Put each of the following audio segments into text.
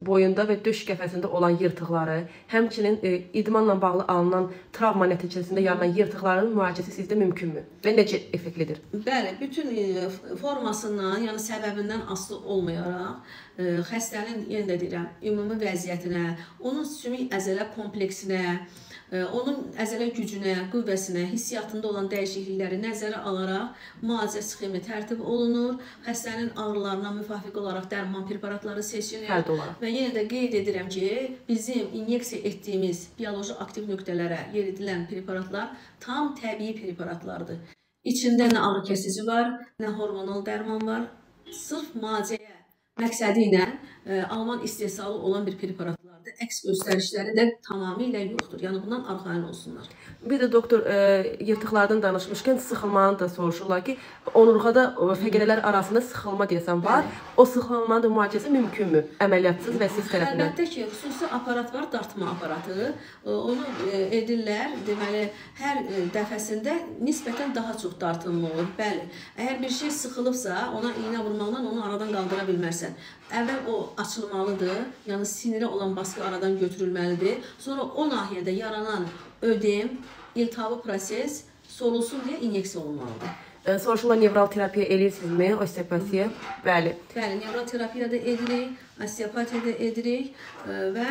boyunda və döş qəfəsində olan yırtıqları, həmçinin idmanla bağlı alınan travma nəticəsində yaranan yırtıqların müalicəsi sizdə mümkünmü və necə effektlidir? Bəli, bütün formasından, yəni səbəbindən asılı olmayaraq, xəstənin, yenə də deyirəm, ümumi vəziyyətinə, onun sümük əzələ kompleksinə, onun əzələ gücünə, qüvvəsinə, hissiyatında olan dəyişiklikləri nəzərə alaraq müalicə sxemi tərtib olunur. Xəstənin ağrılarına müvafiq olaraq dərman preparatları seçilir. Və yenə də qeyd edirəm ki, bizim inyeksiya etdiyimiz bioloji aktiv nöqtələrə yeridilən preparatlar tam təbii preparatlardır. İçində nə ağrı kəsici var, nə hormonal dərman var. Sırf müalicəyə məqsədi ilə Alman istehsalı olan bir preparatlardır. Əks göstərişləri də tamamilə yoxdur. Yəni bundan arxayın olsunlar. Bir də doktor, yırtıqlardan danışmışkən sıxılmanı da soruşurlar ki, onurğada fəqərələr arasında sıxılma deyəsən var. O sıxılmanın da müalicəsi mümkünmü? Əməliyyatsız və siz tərəfindən? Əlbəttə ki, xüsusi aparat var, dartma aparatı. Onu edirlər. Deməli, hər dəfəsində nisbətən daha çox dartınma olur. Bəli, əgər bir şey sıxılıbsa, ona iynə vurmaqla onu aradan qaldıra bilmərsən. Əvvəl o açılmalıdır, yəni sinirə olan baskı aradan götürülməlidir. Sonra o nahiyədə yaranan ödem, iltihabı proses sorulsun deyə inyeksiya olunmalıdır. Soruşurlar, nevral terapiya eləyirsinizmi, osteopatiya? Bəli. Bəli, nevral terapiya da edirik, osteopatiya da edirik və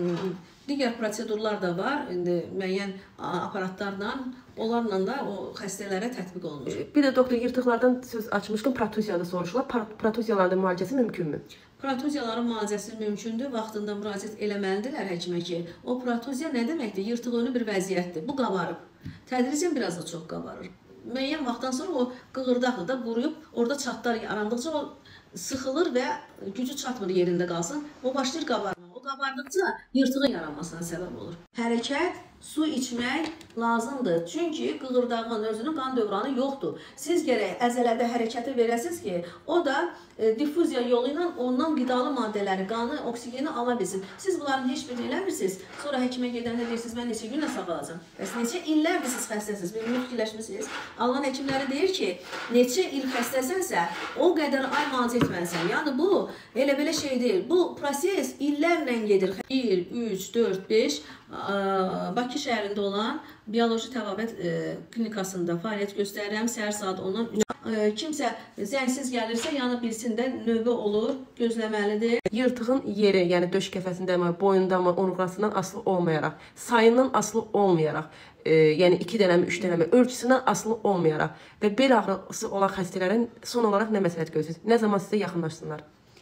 digər prosedurlar da var. İndi müəyyən aparatlarla, onlarla da o xəstələrə tətbiq olunur. Bir də doktor, yırtıqlardan söz açmışkən protuziyalı soruşurlar. Protuziyaların müalicəsi mümkünmü? Protuziyaların müalicəsi mümkündür. Vaxtında müraciət eləməlidirlər həkimə ki, o protuziya nə deməkdir? Yırtıq önü bir vəziyyətdir. Bu qabarıb. Tədricən biraz da çox qabarır. Müəyyən vaxtdan sonra o qığırdaqdır da, quruyub, orada çatlar yarandıqca o sıxılır və gücü çatmır yerində qalsın. O başlayır qabarma. O qabardıqca yırtığın yaranmasına səbəb olur. Hərəkət, su içmək lazımdır. Çünki qığırdağın özünün qan dövranı yoxdur. Siz gərək əzələdə hərəkəti verəsiniz ki, o da difuziya yolu ilə ondan qidalı maddələri, qanı, oksigeni ala bilsin. Siz bunların heç birini eləmirsiniz. Sonra həkimə gedəndə deyirsiniz, mən neçə günlə sağalacam. Bəs neçə illərdir siz xəstəsiniz, bir gün fikirləşmişsiniz. Alan həkimləri deyir ki, neçə il xəstəsənsə, o qədər ay müalicə etməlisən. Yəni bu elə belə şey deyil. Bu proses illərlə gedir. 1, 3, 4, 5 Bakı şəhərində olan bioloji təbabət klinikasında fəaliyyət göstərirəm. Səhər saat 10-dan 3. Kimsə zəngsiz gəlirsə, yəni bilsin də növbə olur, gözləməlidir. Yırtığın yeri, yəni döş qəfəsindəmi, boyundamı, onurğasından asılı olmayaraq, sayından asılı olmayaraq, yəni 2 dənəmi, 3 dənəmi, ölçüsündən asılı olmayaraq və bel ağrısı olan xəstələrin son olaraq nə məsləhət görürsünüz? Nə zaman sizə yaxınlaşsınlar?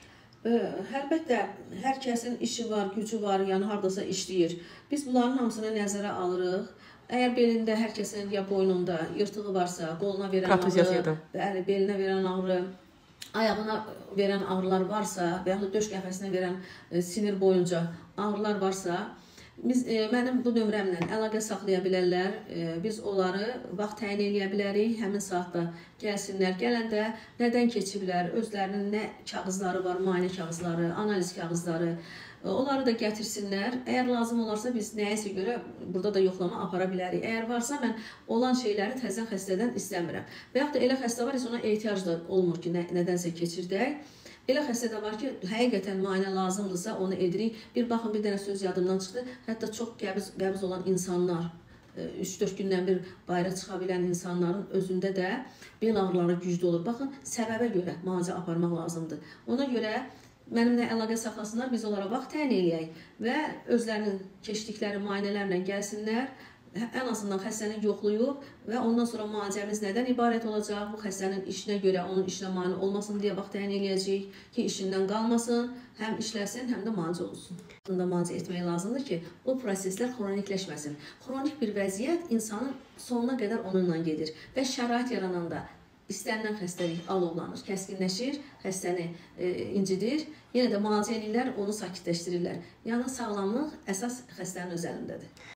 Əlbəttə, hər kəsin işi var, gücü var, yəni haradasa işləyir. Biz bunların hamısını nəzərə alırıq. Əgər belində hər kəsin ya boynunda yırtığı varsa, qoluna verən ağrı, belinə verən ağrı, ayağına verən ağrılar varsa və yaxud da döş qəfəsinə verən sinir boyunca ağrılar varsa, mənim bu nömrəmlə əlaqə saxlaya bilərlər. Biz onları vaxt təyin eləyə bilərik. Həmin saatda gəlsinlər. Gələndə nədən keçiblər, özlərinin nə kağızları var, müayinə kağızları, analiz kağızları. Onları da gətirsinlər. Əgər lazım olarsa biz nəyəsə görə burada da yoxlama apara bilərik. Əgər varsa mən olan şeyləri təzən xəstədən istəmirəm. Və yaxud da elə xəstə var, ona ehtiyac da olmur ki, nədənsə keçirdək. Elə xəstə də var ki, həqiqətən müayinə lazımdırsa onu edirik. Bir baxın, bir dənə söz yadımdan çıxdı. Hətta çox qəbiz olan insanlar, 3-4 gündən bir bayra çıxa bilən insanların özündə də bel ağrıları güclü olur. Baxın, səbəbə görə müalicə aparmaq lazımdır. Ona görə mənimlə əlaqə saxlasınlar, biz onlara vaxt təyin eləyək və özlərinin keçdikləri müayinələrlə gəlsinlər. Ən azından xəstəni yoxlayıb və ondan sonra müalicəmiz nədən ibarət olacaq? Bu xəstənin işinə görə onun işinə mane olmasın deyə vaxt təyin eləyəcəyik ki, işindən qalmasın, həm işləsin, həm də müalicə olsun. Müalicə etmək lazımdır ki, bu proseslər xronikləşməsin. Xronik bir vəziyyət insanın sonuna qədər onunla gedir və şərait yarananda istənilən xəstəlik alovlanır, kəskinləşir, xəstəni incidir, yenə də müalicə edirlər, onu sakitləşdirirlər. Yəni sağlamlıq əsas xəstənin öz əlindədir.